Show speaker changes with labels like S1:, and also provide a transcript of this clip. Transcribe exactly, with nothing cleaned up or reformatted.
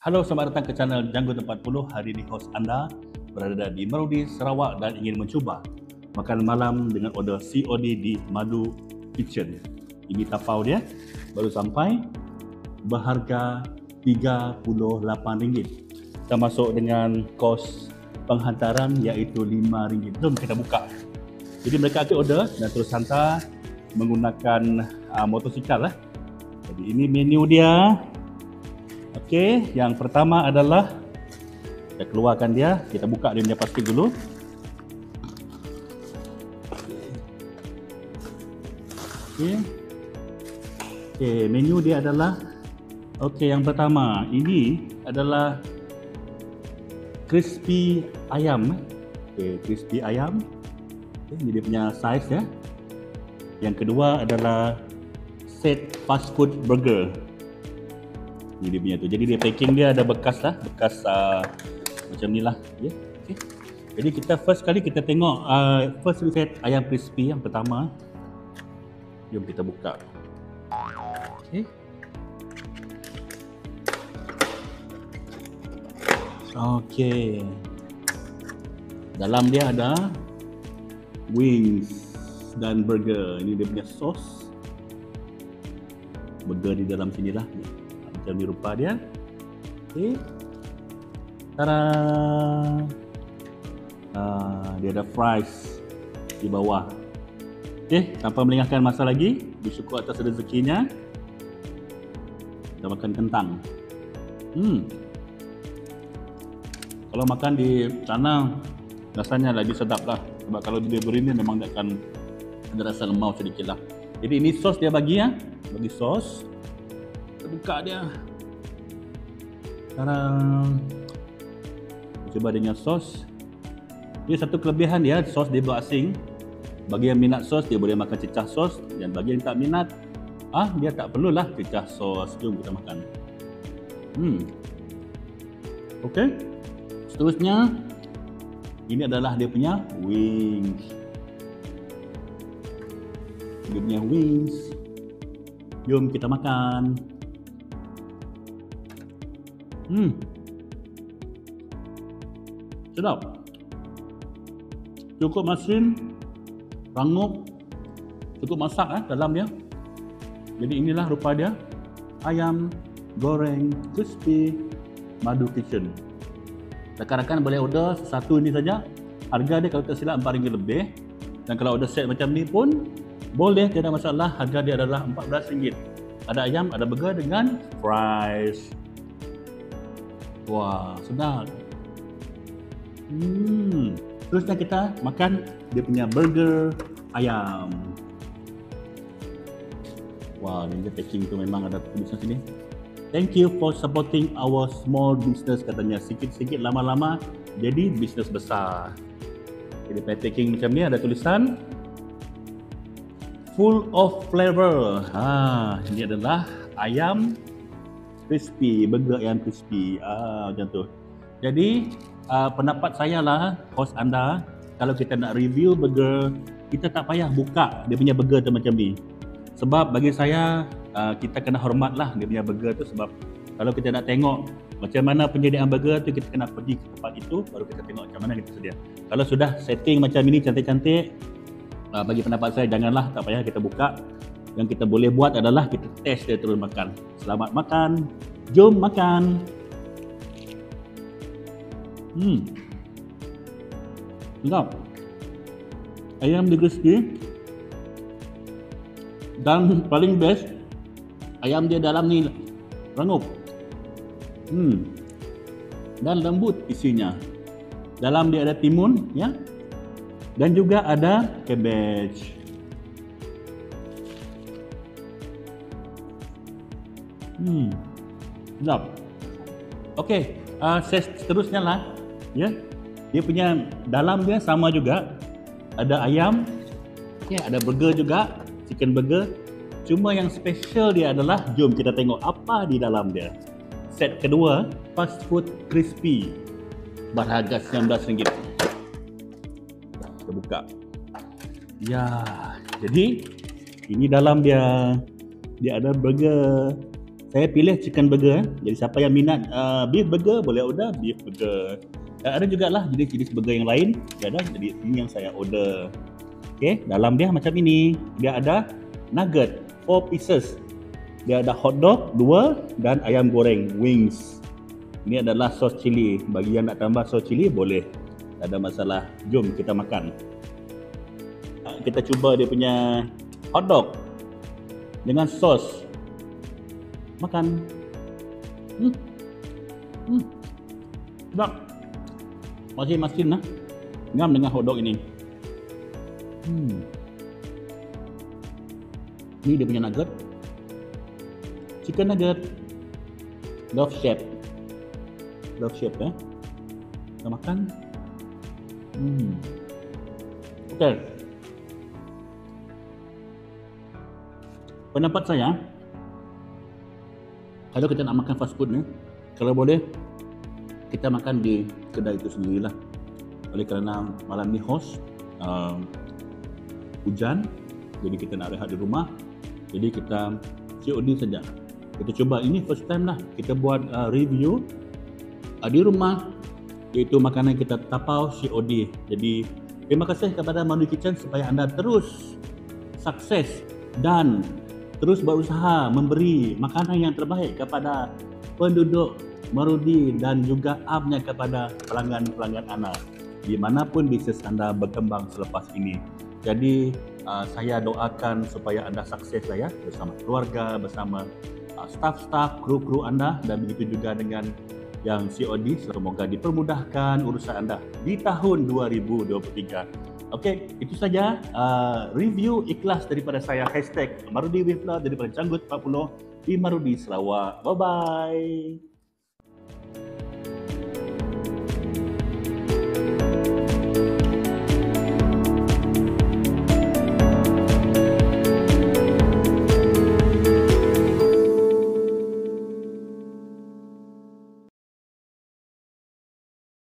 S1: Halo, selamat datang ke channel Janggut empat puluh. Hari ini host anda berada di Merudi, Sarawak dan ingin mencuba makan malam dengan order C O D di Madu Kitchen. Ini tapau dia, baru sampai, berharga tiga puluh lapan ringgit. Kita masuk dengan kos penghantaran iaitu lima ringgit. Jom kita buka. Jadi mereka akan order dan terus hantar menggunakan uh, motosikal lah. Jadi ini menu dia. Okey, yang pertama adalah kita keluarkan dia, kita buka dia punya plastik dulu. Okey. Okey, menu dia adalah okey, yang pertama ini adalah crispy ayam. Okey, crispy ayam. Okay, ini dia punya size ya. Yang kedua adalah set fast food burger. Ini dia punya tu. Jadi dia packing dia ada bekas lah, bekas uh, macam ni lah. Ya. Okay. Jadi kita first kali kita tengok uh, first set ayam crispy yang pertama. Jom kita buka. Okay. Okay. Dalam dia ada wings dan burger. Ini dia punya sos. Burger di dalam sini lah. Macam ni rupa dia. Okey. Tada. Ah, dia ada fries di bawah. Okey, tanpa melengahkan masa lagi, bersyukur atas rezekinya. Kita makan kentang. Hmm. Kalau makan di sana rasanya lagi sedap lah. Sebab kalau dia begini memang dia akan ada rasa lemau sedikit lah. Jadi ini sos dia bagi ya. Bagi sos. Buka dia. Sekarang coba dengan sos. Ini satu kelebihan dia, sos dia berasing. Bagi yang minat sos dia boleh makan cecah sos, dan bagi yang tak minat, ah dia tak perlulah cecah sos. Jom kita makan. Hmm. Okey. Seterusnya ini adalah dia punya wings. Dia punya wings. Jom kita makan. Hmm. Sedap. Cukup masin, rangup, cukup masak eh, dalam dia. Jadi inilah rupa dia. Ayam goreng crispy Madu Kitchen. Rakan-rakan boleh order satu ini saja. Harga dia kalau tak silap empat ringgit lebih. Dan kalau order set macam ni pun boleh, tiada masalah. Harga dia adalah empat belas ringgit. Ada ayam, ada burger dengan fries. Wah, sedap. Hmm. Terusnya kita makan dia punya burger ayam. Wah, ini dia packing tu memang ada tulisan sini. Thank you for supporting our small business, katanya. Sikit-sikit lama-lama jadi bisnes besar. Jadi packing macam ni ada tulisan full of flavor. Ha, ini adalah ayam crispy, burger ayam crispy. Ah, macam tu. Jadi, uh, pendapat saya lah, host anda, kalau kita nak review burger, kita tak payah buka dia punya burger tu macam ni. Sebab bagi saya, uh, kita kena hormat lah dia punya burger tu. Sebab kalau kita nak tengok macam mana penyediaan burger tu, kita kena pergi ke tempat itu, baru kita tengok macam mana kita sedia. Kalau sudah setting macam ini, cantik-cantik, uh, bagi pendapat saya, janganlah, tak payah kita buka. Yang kita boleh buat adalah kita test dia terus makan. Selamat makan. Jom makan. Hmm. Sedap. Ayam di crispy. Dan paling best, ayam dia dalam ni rangup. Hmm. Dan lembut isinya. Dalam dia ada timun, ya. Dan juga ada cabbage. Hmm, sedap. Okey, uh, seterusnya lah, ya. Dia punya dalam dia sama juga. Ada ayam, okay, ada burger juga, chicken burger. Cuma yang special dia adalah, jom kita tengok apa di dalam dia. Set kedua, fast food crispy, berharga sembilan belas ringgit. Kita buka. Ya, jadi ini dalam dia. Dia ada burger, Saya pilih chicken burger. Jadi siapa yang minat uh, beef burger boleh order beef burger. Uh, ada juga lah jenis-jenis burger yang lain. Dia ada, jadi ini yang saya order. Okay, dalam dia macam ini. Dia ada nugget four pieces. Dia ada hot dog dua dan ayam goreng wings. Ini adalah sos cili. Bagi yang nak tambah sos cili boleh. Tak ada masalah. Jom kita makan. Uh, kita cuba dia punya hot dog dengan sos. Makan. Hmm. Hmm. Sedap. Masih masin lah. Ngam dengan hotdog ini. Hmm. Ini dia punya nugget. Chicken nugget. Love shape. Love shape eh. Kita makan. Hmm. Okay. Pendapat saya, kalau kita nak makan fast food ni, kalau boleh kita makan di kedai itu sendirilah. Oleh kerana malam ni host uh, hujan, jadi kita nak rehat di rumah. Jadi kita C O D saja. Kita cuba, ini first time lah kita buat uh, review uh, di rumah, iaitu makanan kita tapau C O D. Jadi terima kasih kepada Marudi Kitchen supaya anda terus sukses dan terus berusaha memberi makanan yang terbaik kepada penduduk Marudi dan juga amnya kepada pelanggan-pelanggan anda di manapun bisnes anda berkembang selepas ini. Jadi uh, saya doakan supaya anda sukses lah ya, bersama keluarga, bersama uh, staf-staf, kru-kru anda, dan begitu juga dengan yang C O D. Semoga dipermudahkan urusan anda di tahun dua ribu dua puluh tiga. Okey, itu saja uh, review ikhlas daripada saya. Hashtag Marudi with Love daripada Janggut empat puluh di Marudi, Sarawak. Bye-bye.